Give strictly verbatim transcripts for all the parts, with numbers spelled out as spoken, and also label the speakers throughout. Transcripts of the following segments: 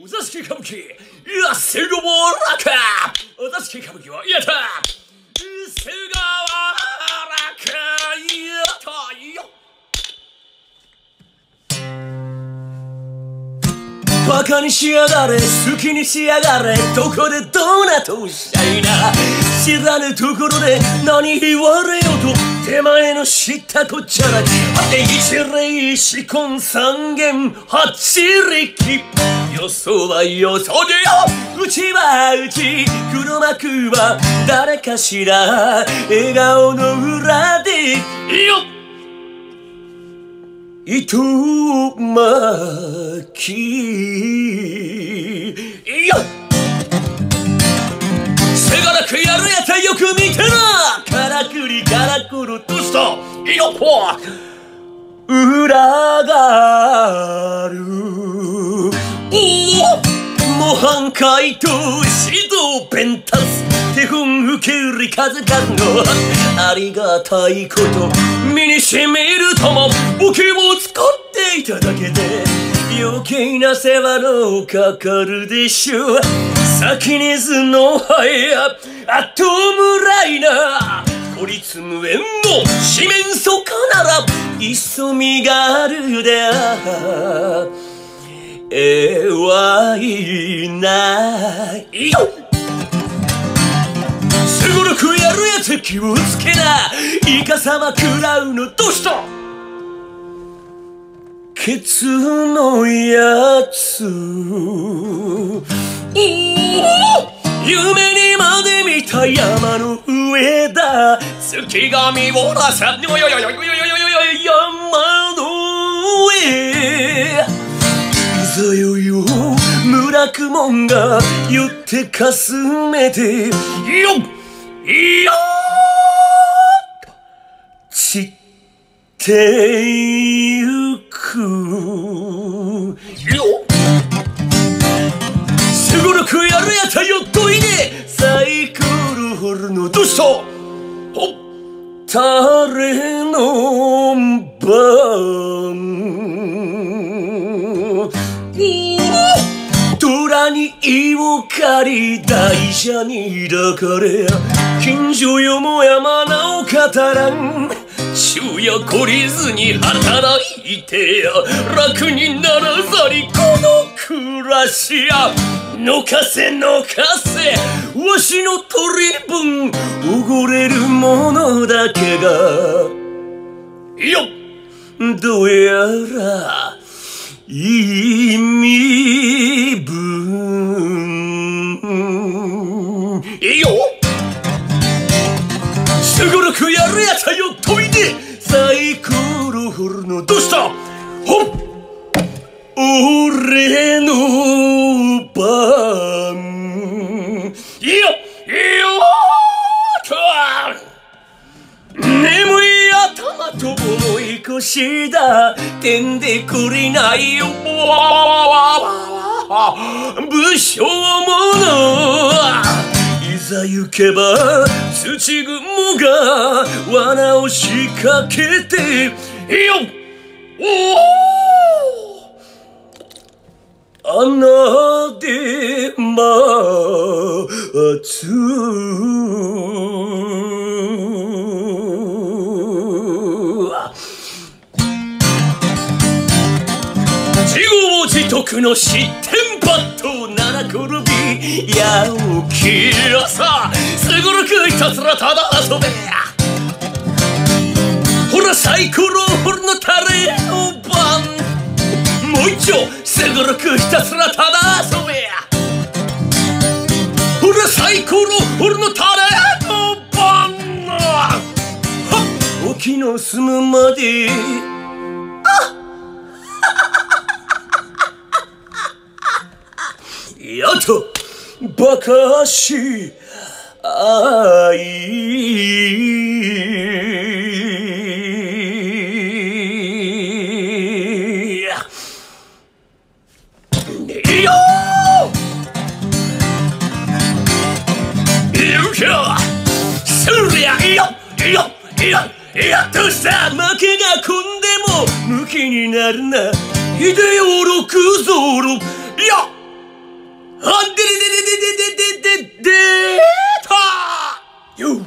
Speaker 1: お座敷歌舞伎、いや、瀬川らか。お座敷歌舞伎は、やった。瀬川らか、やったよ。バカにしやがれ、好きにしやがれ、どこでどうなとしゃいな。知らぬところで何言われようと、手前の知ったこっちゃない。あて一礼四根三元八力、よそはよそでよ、うちはうち、黒幕は誰かしら、笑顔の裏でよっ糸巻きよっ、せがなくやるやつよく見てな。からくりからくるとしたよっぽ裏がある模範解答指導弁達手本受け売り数々のありがたいこと身にしみるともお気を使っていただけで余計な世話のかかるでしょう。先にずのはや後むらいな孤立無縁の四面楚歌なら急みがあるであえわいないよ。すごろくやるやつ気をつけな。イカサマ食らうのどうしたケツのやつ夢にまで見た山の上だ月が見下ろさ山の上いざよよ村雲が寄ってかすめてよっよっ散ってゆくよっすごろくやるやつはよっといでサイクルホルのどうしたほっ誰の番虎に胃を借り大蛇に抱かれ近所よもやまなお語らん昼夜懲りずに働いてや楽にならざりこの暮らしやのかせのかせわしの取り分おごれるものだけがよっどうやら意味分いいよすごろくやるやつはよっといでサイクルホルのどうしたほっ俺の番いいよいいよ眠い頭と重い腰だてんでくれないよ武将者いざ行けば土雲が罠を仕掛けてよっ穴で待つ自業自得の失点バット七転び矢を切らさすごろくひたすらただ遊べほらサイコロホルのタレの番もう一丁すごろくひたすらただ遊べほらサイコロホルのタレの番はっ沖の住むまでやっとバカし愛いよそりゃいよいよいよやっとさ負けが込んでも向きになるな秀夫六蔵いや 안 데레데레데데데데데 타! 요!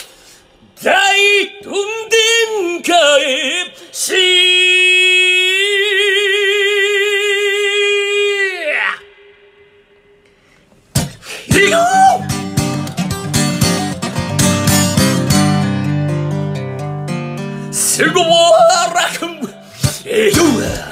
Speaker 1: 다이 돈된 가입 시! 이거! 쓰고 뭐라 금 이거!